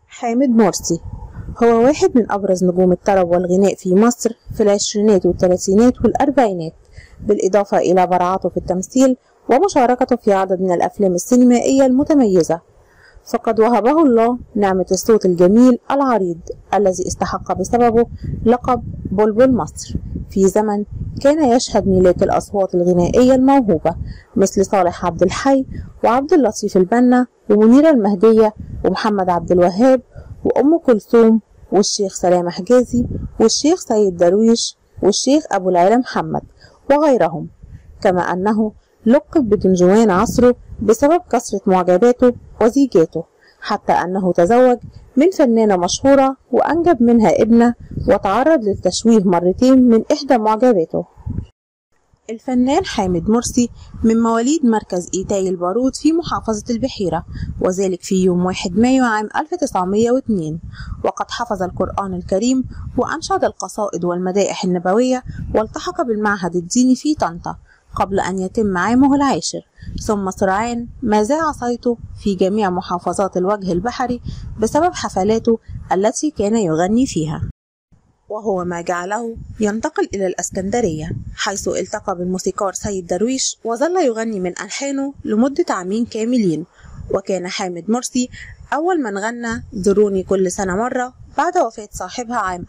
حامد مرسي هو واحد من أبرز نجوم الطرب والغناء في مصر في العشرينات والثلاثينات والأربعينات، بالإضافة إلى براعته في التمثيل ومشاركته في عدد من الأفلام السينمائية المتميزة. فقد وهبه الله نعمة الصوت الجميل العريض الذي استحق بسببه لقب بلبل مصر في زمن كان يشهد ميلاد الأصوات الغنائية الموهوبة مثل صالح عبد الحي وعبد اللطيف البنا ومنيرة المهدية ومحمد عبد الوهاب وأم كلثوم والشيخ سلامة حجازي والشيخ سيد درويش والشيخ أبو العلا محمد وغيرهم، كما أنه لقب بدنجوان عصره بسبب كثرة معجباته وزيجاته، حتى أنه تزوج من فنانة مشهورة وأنجب منها ابنة وتعرض للتشويه مرتين من إحدى معجباته. الفنان حامد مرسي من مواليد مركز إيتاي البارود في محافظة البحيرة، وذلك في يوم 1 مايو عام 1902، وقد حفظ القرآن الكريم وأنشد القصائد والمدائح النبوية، والتحق بالمعهد الديني في طنطا قبل أن يتم عامه العاشر، ثم سرعان ما ذاع صيته في جميع محافظات الوجه البحري بسبب حفلاته التي كان يغني فيها، وهو ما جعله ينتقل إلى الإسكندرية حيث التقى بالموسيقار سيد درويش وظل يغني من ألحانه لمدة عامين كاملين. وكان حامد مرسي أول من غنى زوروني كل سنة مرة بعد وفاة صاحبها عام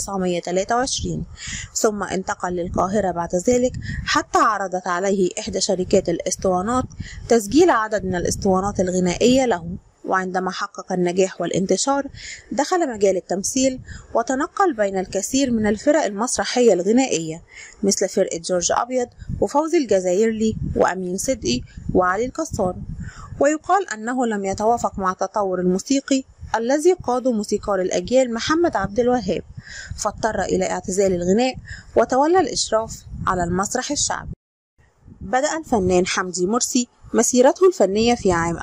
1923، ثم انتقل للقاهرة بعد ذلك حتى عرضت عليه إحدى شركات الإسطوانات تسجيل عدد من الإسطوانات الغنائية له، وعندما حقق النجاح والانتشار دخل مجال التمثيل وتنقل بين الكثير من الفرق المسرحية الغنائية مثل فرقة جورج أبيض وفوزي الجزائرلي وأمين صدقي وعلي الكسار. ويقال أنه لم يتوافق مع التطور الموسيقي الذي قاده موسيقار الأجيال محمد عبد الوهاب، فاضطر إلى اعتزال الغناء وتولى الإشراف على المسرح الشعبي. بدأ الفنان حمدي مرسي مسيرته الفنية في عام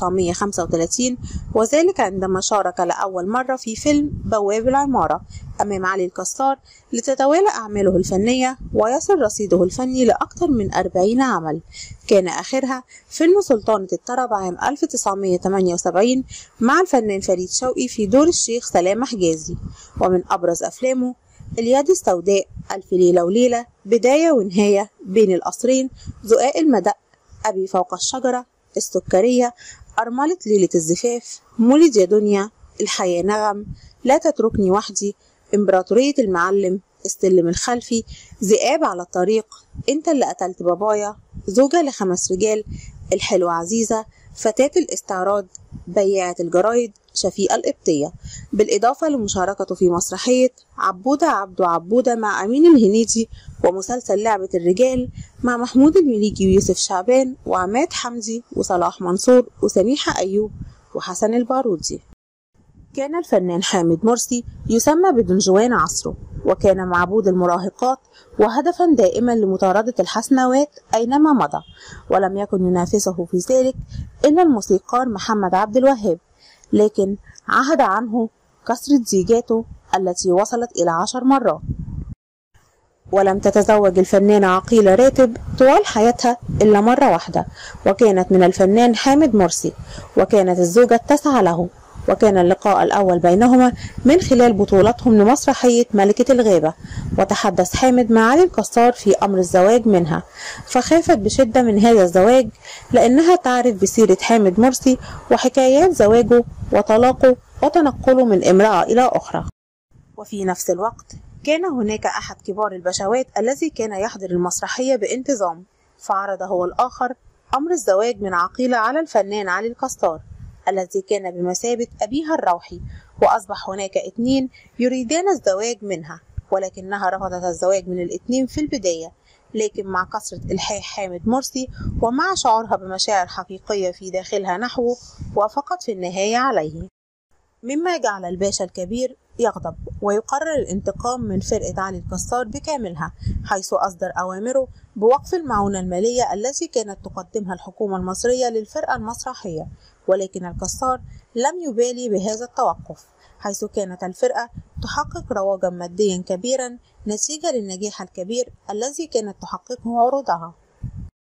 1935، وذلك عندما شارك لأول مرة في فيلم بواب العمارة أمام علي الكسار، لتتوالى أعماله الفنية ويصل رصيده الفني لأكثر من 40 عمل، كان آخرها فيلم سلطانة الطرب عام 1978 مع الفنان فريد شوقي في دور الشيخ سلامة حجازي. ومن أبرز أفلامه اليد السوداء، ألف ليلة وليلة، بداية ونهاية، بين القصرين، زقاق المدق، أبي فوق الشجرة، السكرية، أرملة ليلة الزفاف، مولد يا دنيا، الحياة نغم، لا تتركني وحدي، إمبراطورية المعلم، السلم الخلفي، ذئاب على الطريق، انت اللي قتلت بابايا، زوجة ل5 رجال، الحلوة عزيزة، فتاة الاستعراض، بياعة الجرايد، شفيقة القبطية، بالإضافة لمشاركته في مسرحية عبودة عبده عبودة مع أمين الهنيدي، ومسلسل لعبة الرجال مع محمود المليجي ويوسف شعبان وعماد حمدي وصلاح منصور وسميحة أيوب وحسن البارودي. كان الفنان حامد مرسي يسمى بدنجوان عصره، وكان معبود المراهقات وهدفا دائما لمطاردة الحسنوات أينما مضى، ولم يكن ينافسه في ذلك إلا الموسيقار محمد عبد الوهاب، لكن عهد عنه كثرة زيجاته التي وصلت إلى 10 مرات. ولم تتزوج الفنانة عقيلة راتب طوال حياتها إلا مرة واحدة، وكانت من الفنان حامد مرسي، وكانت الزوجة التاسعة له. وكان اللقاء الأول بينهما من خلال بطولتهم لمسرحية ملكة الغابة، وتحدث حامد مع علي الكسار في أمر الزواج منها، فخافت بشدة من هذا الزواج لأنها تعرف بسيرة حامد مرسي وحكايات زواجه وطلاقه وتنقله من امرأة إلى أخرى. وفي نفس الوقت كان هناك أحد كبار البشوات الذي كان يحضر المسرحية بانتظام، فعرض هو الآخر أمر الزواج من عقيلة على الفنان علي الكسار الذي كان بمثابة أبيها الروحي، وأصبح هناك 2 يريدان الزواج منها، ولكنها رفضت الزواج من ال2 في البداية، لكن مع كثرة إلحاح حامد مرسي ومع شعورها بمشاعر حقيقية في داخلها نحوه وافقت في النهاية عليه، مما جعل الباشا الكبير يغضب ويقرر الانتقام من فرقة علي الكسار بكاملها، حيث أصدر أوامره بوقف المعونة المالية التي كانت تقدمها الحكومة المصرية للفرقة المسرحية. ولكن الكسار لم يبالي بهذا التوقف، حيث كانت الفرقة تحقق رواجا ماديا كبيرا نتيجة للنجاح الكبير الذي كانت تحققه عروضها.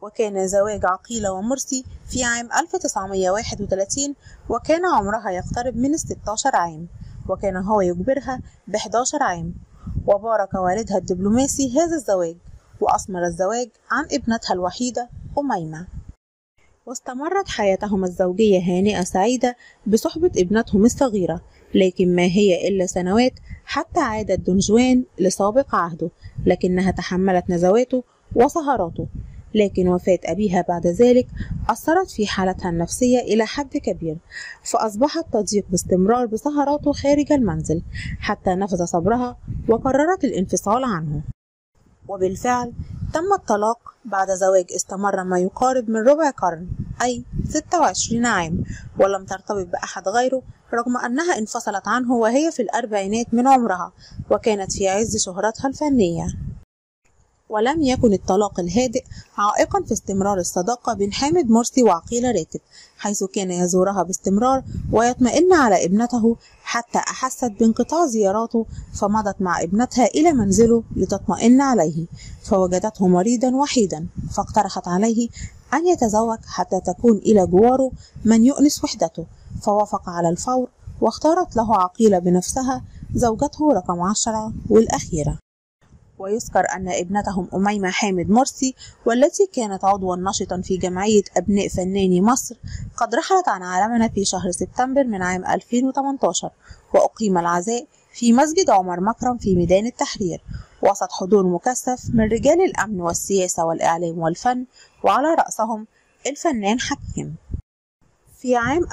وكان زواج عقيلة ومرسي في عام 1931، وكان عمرها يقترب من 16 عام، وكان هو يجبرها ب11 عام. وبارك والدها الدبلوماسي هذا الزواج، وأثمر الزواج عن ابنتها الوحيدة أميمة. واستمرت حياتهما الزوجية هانئة سعيدة بصحبة ابنتهم الصغيرة، لكن ما هي إلا سنوات حتى عادت دون جوان لسابق عهده، لكنها تحملت نزواته وسهراته. لكن وفاة أبيها بعد ذلك أثرت في حالتها النفسية إلى حد كبير، فأصبحت تضيق باستمرار بسهراته خارج المنزل حتى نفذ صبرها وقررت الانفصال عنه. وبالفعل تم الطلاق بعد زواج استمر ما يقارب من ربع قرن، أي 26 عام، ولم ترتبط بأحد غيره، رغم أنها انفصلت عنه وهي في الأربعينات من عمرها، وكانت في عز شهرتها الفنية. ولم يكن الطلاق الهادئ عائقا في استمرار الصداقة بين حامد مرسي وعقيلة راتب، حيث كان يزورها باستمرار ويطمئن على ابنته حتى أحست بانقطاع زياراته، فمضت مع ابنتها إلى منزله لتطمئن عليه، فوجدته مريضا وحيدا، فاقترحت عليه أن يتزوج حتى تكون إلى جواره من يؤنس وحدته، فوافق على الفور، واختارت له عقيلة بنفسها زوجته رقم 10 والأخيرة. ويذكر أن ابنتهم أميمة حامد مرسي، والتي كانت عضوا نشطا في جمعية أبناء فناني مصر، قد رحلت عن عالمنا في شهر سبتمبر من عام 2018، وأقيم العزاء في مسجد عمر مكرم في ميدان التحرير، وسط حضور مكثف من رجال الأمن والسياسة والإعلام والفن، وعلى رأسهم الفنان حكيم. في عام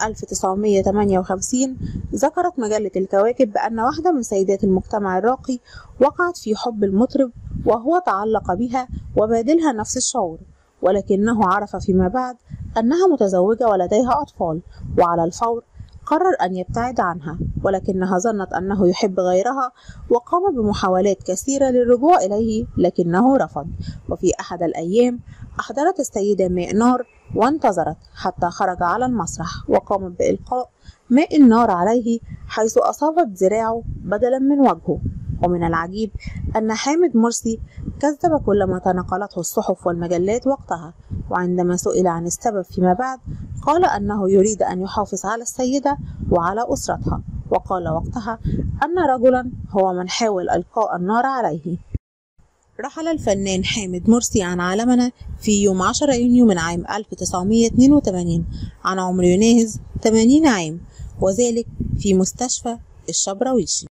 1958 ذكرت مجلة الكواكب بأن واحدة من سيدات المجتمع الراقي وقعت في حب المطرب، وهو تعلق بها وبادلها نفس الشعور، ولكنه عرف فيما بعد أنها متزوجة ولديها أطفال، وعلى الفور قرر أن يبتعد عنها، ولكنها ظنت أنه يحب غيرها، وقام بمحاولات كثيرة للرجوع إليه لكنه رفض. وفي أحد الأيام أحضرت السيدة ماء نار وانتظرت حتى خرج على المسرح، وقامت بإلقاء ماء النار عليه، حيث أصابت ذراعه بدلا من وجهه. ومن العجيب أن حامد مرسي كذب كل ما تناقلته الصحف والمجلات وقتها، وعندما سئل عن السبب فيما بعد قال أنه يريد أن يحافظ على السيدة وعلى أسرتها، وقال وقتها أن رجلا هو من حاول إلقاء النار عليه. رحل الفنان حامد مرسي عن عالمنا في يوم 10 يونيو من عام 1982 عن عمر يناهز 80 عام، وذلك في مستشفى الشبراويشي.